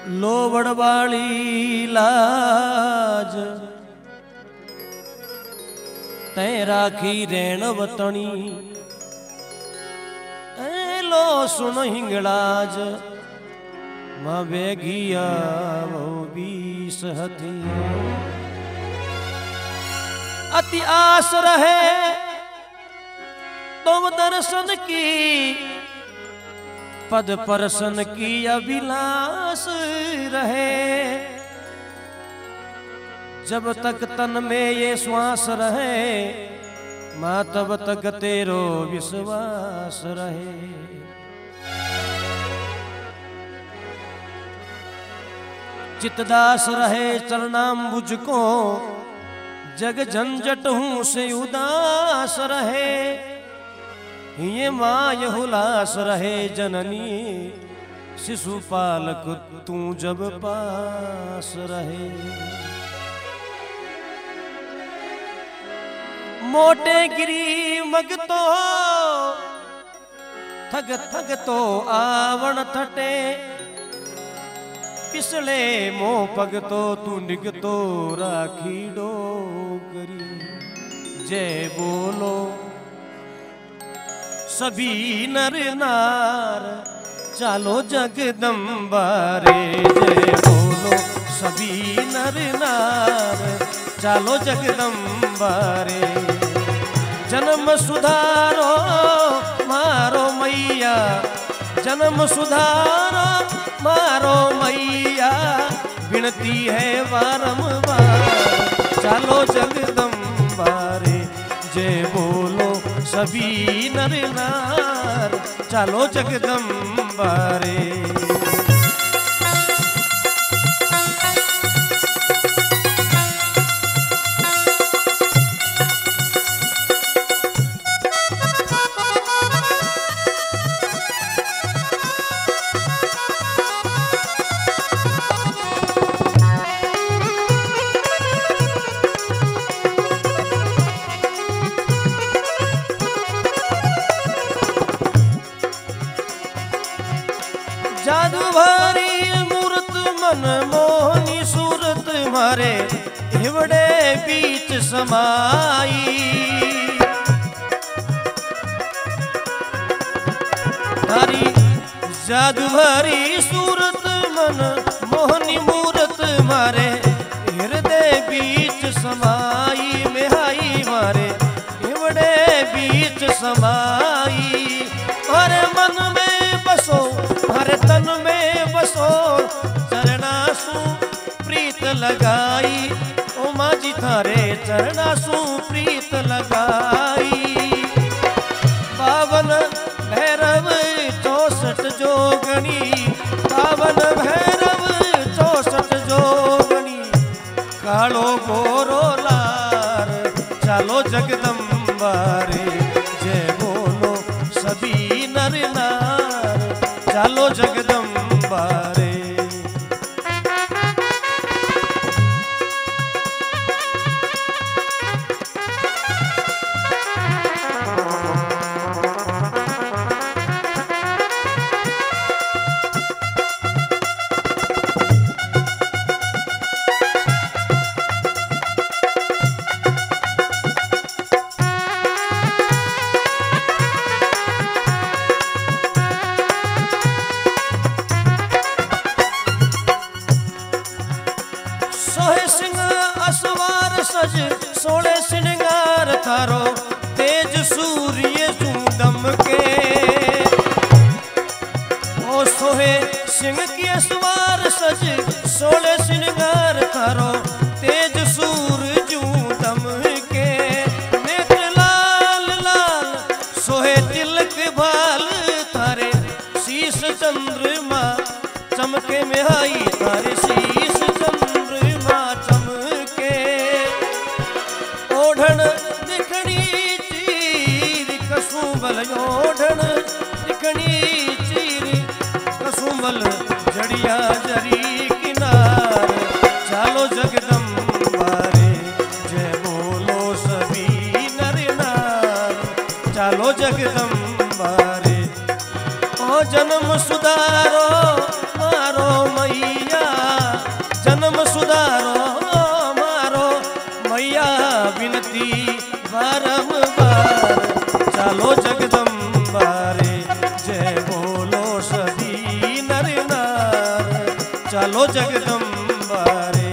लोवड़ वाली लाज तै राखी रेण वतनी लो सुन हिंगलाज मां बेगिया वो बीस हथी अति आस रहे तुम दर्शन की पद परसन की अभिलाष रहे जब तक तन में ये श्वास रहे मां तब तक तेरो विश्वास रहे। चितदास रहे चरणाम्बुज को जग झंझट हूं से उदास रहे ये माय हुलास रहे जननी शिशुपालक तू जब पास रहे। मोटे गिरी मगतो थग थग तो आवण थटे पिसले मो पगतो तू निगतो राखी डोगरी। जय बोलो सभी नर नार चालो जगदम्बा रे। जय बोलो सभी नर नार चालो जगदम्बा रे। जन्म सुधारो मारो मैया जन्म सुधारो मारो मैया विनती है बारंबार चालो जगदम्बा रे। जय बोलो सभी नर नार चालो जगदम्बा रे। जादू भरी मूरत मन मोहनी सूरत मारे हिवड़े बीच समाई। तारी जादू भरी सूरत मन मोहनी मूरत मारे हृदय बीच समाई मेहाई मारे हिवड़े बीच समाई। हरे मन में बसो हरे तन में बसो चरणासु प्रीत लगाई ओ माजी थारे चरणासु प्रीत लगाई। पावन भैरव 64 जोगणी पावन भैरव 64 जोगणी कालो गोरो लार चालो जगदम्बा रे। जय बोलो सभी नर नार चालो जगदम्बा रे। सज सोने श्रृंगार थारो तेज सूर्य दम के ओ सोहे सिंह की सवार सज सोने श्रृंगार थारो तेज सूर्य दम के। नेत्र लाल लाल सोहे तिलक भाल थारे शीश चंद्रमा चमके में आई थारे शीश चंद्रमा चमके। ओढ़न दिखणी चीर कसुमल ओढ़न दिखणी चीर कसुमल जड़िया जरी किनार चालो जगदम्बा रे। जय बोलो सभी नर नार चालो जगदम्बा रे। ओ जन्म सुधारो मारो मैया चालो जगदम्बा रे।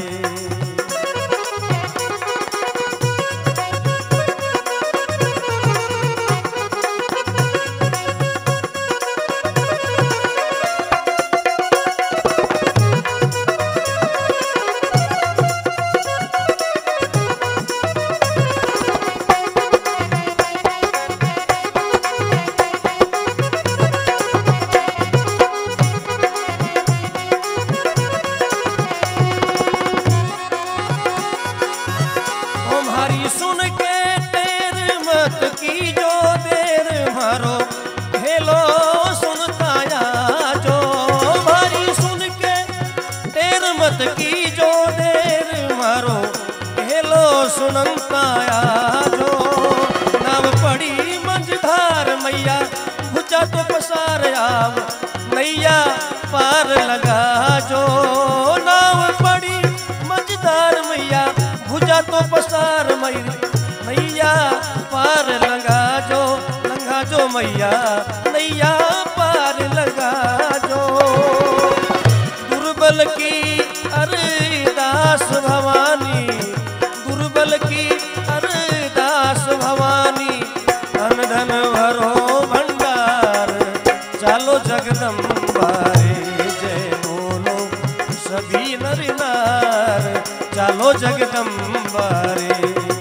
सुन के तेर मत की जो देर मारो हेलो सुनता या जो भारी सुन के तेर मत की जो देर मारो हेलो सुनता या जो नाम पड़ी मंझधार मैया भुजा तो पसार आव नैया पार लगा जो नाम पड़ी मंझधार मैया भुजा तो पसार मैया पार लगा जो मैया नैया पार लगा जो। दुर्बल की अरदास भवानी दुर्बल की अरदास भवानी धन धन भरो भंडार चालो जगदम्बा रे जय बोलो सभी नर नार चालो जगदम्बा रे।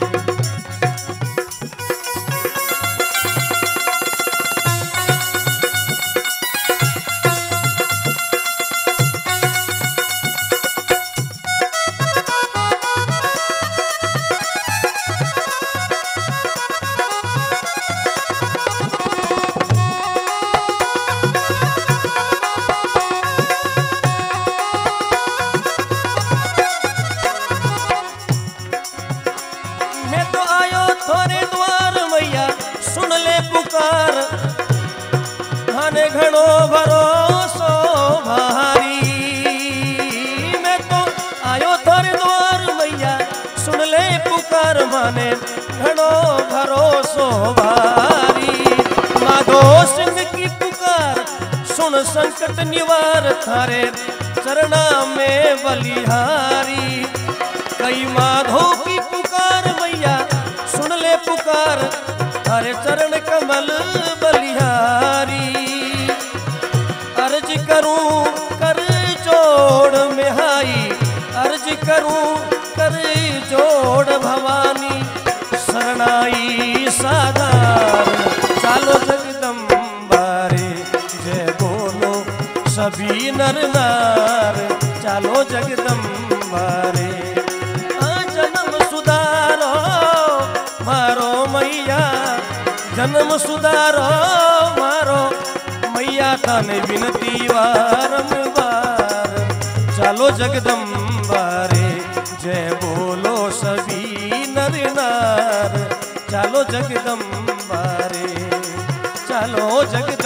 थोरे द्वार मैया सुन ले पुकार थाने घणो भरोसो भारी। मैं तो आयो थोरे द्वार मैया सुन ले पुकार माने घणो भरोसो भारी। माधो सिंह की पुकार सुन संकट निवार थारे चरणा में बलिहारी। कई माधो की पुकार मैया सुन ले पुकार हरे चरण कमल बलिहारी। अर्ज करूं कर जोड़ मिहाई अर्ज करूं कर जोड़ भवानी शरणाई साधार चालो जगदम्बा रे जय बोलो सभी नर नार चालो जगदम्बा रे। जन्म सुधारो मारो मैया जन्म सुधारो मारो मैया थाने विनती वारंवार चालो जगदम्बा रे जय बोलो सभी नर नार चालो जगदम्बा रे चालो जगदम्बा।